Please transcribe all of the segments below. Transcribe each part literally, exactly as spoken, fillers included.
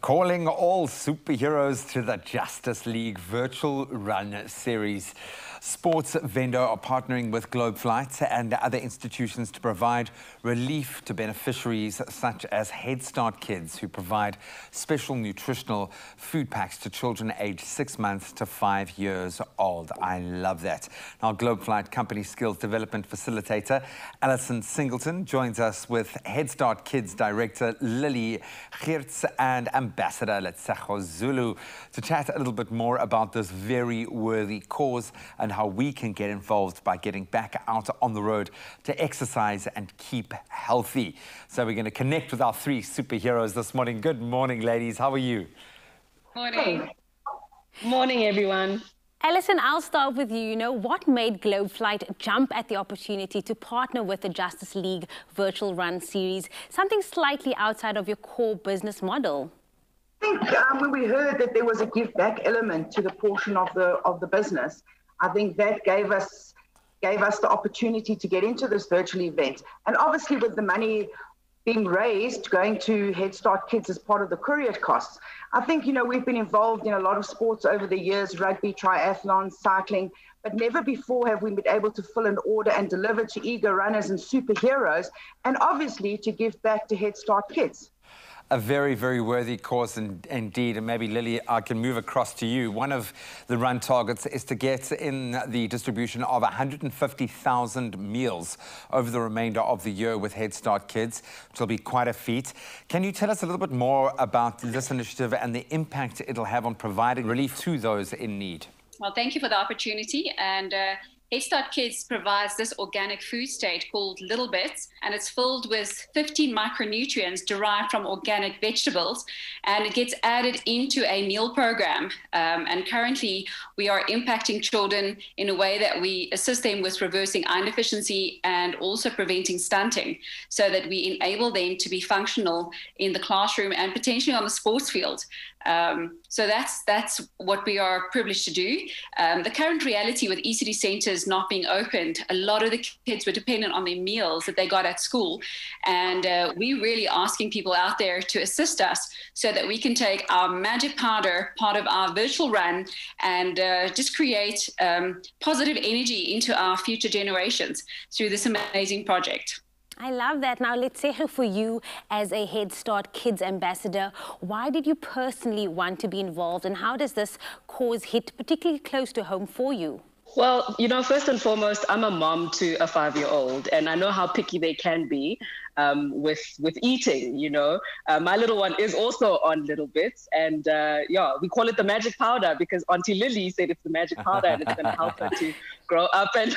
Calling all superheroes to the Justice League Virtual Run series. Sports vendor are partnering with Globeflight and other institutions to provide relief to beneficiaries such as Headstart Kids, who provide special nutritional food packs to children aged six months to five years old. I love that. Now, Globeflight Company Skills Development Facilitator Alison Singleton joins us with Headstart Kids Director Lily Geertz and Ambassador Letsecho Zulu to chat a little bit more about this very worthy cause and how we can get involved by getting back out on the road to exercise and keep healthy. So we're going to connect with our three superheroes this morning. Good morning, ladies. How are you? Morning. Morning, everyone. Alison, I'll start with you. You know, what made Globeflight jump at the opportunity to partner with the Justice League Virtual Run series, something slightly outside of your core business model? I think um, when we heard that there was a give back element to the portion of the of the business, I think that gave us gave us the opportunity to get into this virtual event. And obviously, with the money being raised, going to Headstart Kids as part of the courier costs, I think, you know, we've been involved in a lot of sports over the years, rugby, triathlon, cycling, but never before have we been able to fill an order and deliver to eager runners and superheroes, and obviously to give back to Headstart Kids. A very, very worthy cause in, indeed. And maybe, Lily, I can move across to you. One of the run targets is to get in the distribution of one hundred fifty thousand meals over the remainder of the year with Headstart Kids, which will be quite a feat. Can you tell us a little bit more about this initiative and the impact it'll have on providing relief to those in need? Well, thank you for the opportunity. And uh, Headstart Kids provides this organic food state called Little Bits, and it's filled with fifteen micronutrients derived from organic vegetables, and it gets added into a meal program. Um, and currently, we are impacting children in a way that we assist them with reversing iron deficiency and also preventing stunting, so that we enable them to be functional in the classroom and potentially on the sports field. Um, so that's that's what we are privileged to do. Um, the current reality with E C D centres not being opened, a lot of the kids were dependent on their meals that they got at school, and uh, we're really asking people out there to assist us so that we can take our magic powder, part of our virtual run, and uh, just create um, positive energy into our future generations through this amazing project. I love that. Now, let's say for you as a Headstart Kids ambassador, why did you personally want to be involved, and how does this cause hit particularly close to home for you? Well, you know, first and foremost, I'm a mom to a five-year-old, and I know how picky they can be um, with with eating, you know. Uh, my little one is also on Little Bits, and uh, yeah, we call it the magic powder because Auntie Lily said it's the magic powder and it's going to help her to grow up and,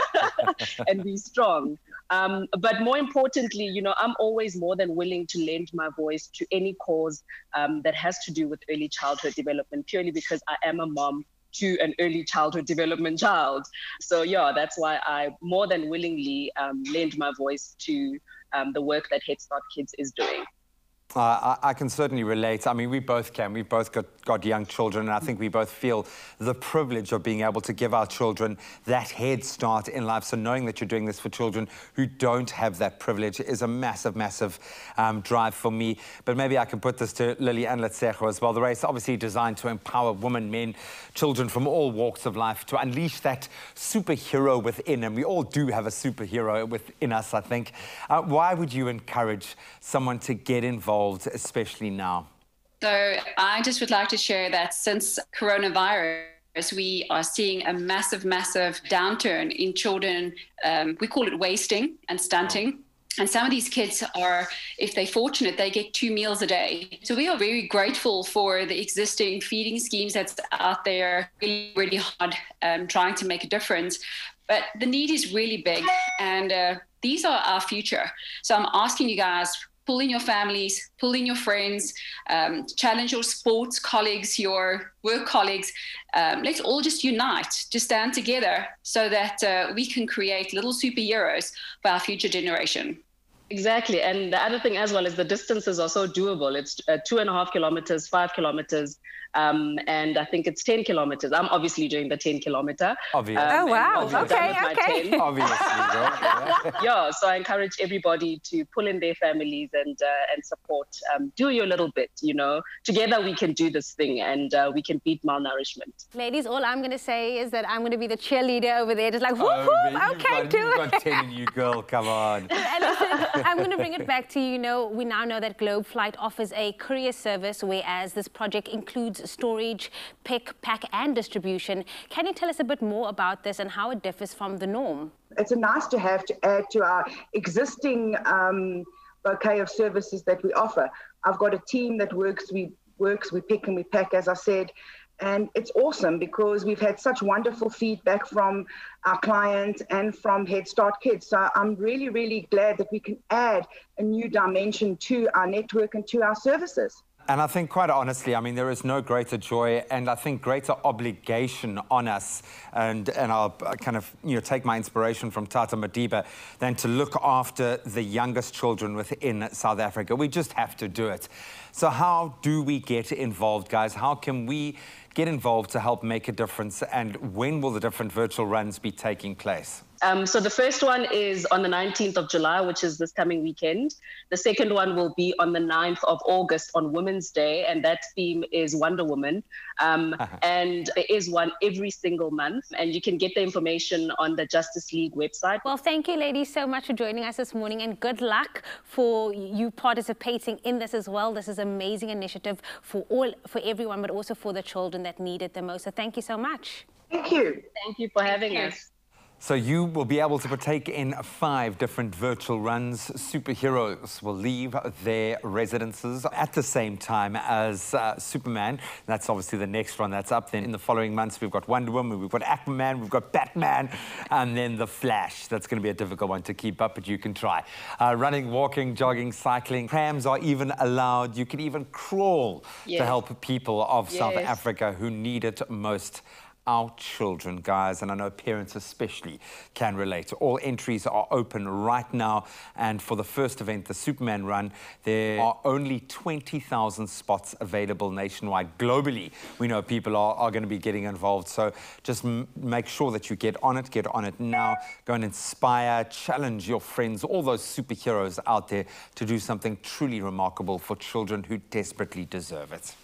and be strong. Um, but more importantly, you know, I'm always more than willing to lend my voice to any cause um, that has to do with early childhood development, purely because I am a mom to an early childhood development child. So yeah, that's why I more than willingly um, lend my voice to um, the work that Headstart Kids is doing. Uh, I, I can certainly relate. I mean, we both can. We've both got, got young children, and I think we both feel the privilege of being able to give our children that head start in life. So knowing that you're doing this for children who don't have that privilege is a massive, massive um, drive for me. But maybe I can put this to Lily and Letsecho as well. The race obviously designed to empower women, men, children from all walks of life to unleash that superhero within. And we all do have a superhero within us, I think. Uh, why would you encourage someone to get involved, especially now? So I just would like to share that since coronavirus, we are seeing a massive, massive downturn in children. Um, we call it wasting and stunting. And some of these kids are, if they're fortunate, they get two meals a day. So we are very grateful for the existing feeding schemes that's out there, really, really hard, um, trying to make a difference. But the need is really big, and uh, these are our future. So I'm asking you guys, pull in your families, pull in your friends, um, challenge your sports colleagues, your work colleagues. Um, let's all just unite, just stand together so that uh, we can create little superheroes for our future generation. Exactly. And the other thing as well is the distances are so doable. It's uh, two and a half kilometers, five kilometers. Um, and I think it's ten kilometers. I'm obviously doing the ten kilometer. Obviously. Oh, Um, wow. and once I'm Okay, done with my okay. ten, Obviously, right? yeah, so I encourage everybody to pull in their families and uh, and support. Um, do your little bit, you know. Together we can do this thing, and uh, we can beat malnourishment. Ladies, all I'm going to say is that I'm going to be the cheerleader over there, just like, whoop, Oh, whoop, man, okay, you've got, do you've it. got ten in you, girl. Come on. And listen, I'm going to bring it back to you. You know, we now know that Globeflight offers a courier service, whereas this project includes storage, pick, pack, and distribution. Can you tell us a bit more about this and how it differs from the norm? It's a nice to have to add to our existing um, bouquet of services that we offer. I've got a team that works, we works, we pick and we pack, as I said. And it's awesome because we've had such wonderful feedback from our clients and from Headstart Kids. So I'm really, really glad that we can add a new dimension to our network and to our services. And I think, quite honestly, I mean, there is no greater joy and I think greater obligation on us, and, and I'll kind of, you know, take my inspiration from Tata Madiba, than to look after the youngest children within South Africa. We just have to do it. So how do we get involved, guys? How can we get involved to help make a difference? And when will the different virtual runs be taking place? Um, so the first one is on the nineteenth of July, which is this coming weekend. The second one will be on the ninth of August on Women's Day, and that theme is Wonder Woman. Um, uh-huh. And there is one every single month, and you can get the information on the Justice League website. Well, thank you, ladies, so much for joining us this morning, and good luck for you participating in this as well. This is an amazing initiative for all, for everyone, but also for the children that need it the most. So thank you so much. Thank you. Thank you for having Thank us. So you will be able to partake in five different virtual runs. Superheroes will leave their residences at the same time as uh, Superman. That's obviously the next one that's up. Then in the following months, we've got Wonder Woman, we've got Aquaman, we've got Batman, and then The Flash. That's going to be a difficult one to keep up, but you can try. Uh, running, walking, jogging, cycling. Prams are even allowed. You can even crawl yes. to help people of yes. South Africa who need it most. Our children, guys, and I know parents especially can relate. All entries are open right now, and for the first event, the Superman Run, there are only twenty thousand spots available nationwide. Globally, we know people are, are going to be getting involved, so just m make sure that you get on it, get on it now. Go and inspire, challenge your friends, all those superheroes out there to do something truly remarkable for children who desperately deserve it.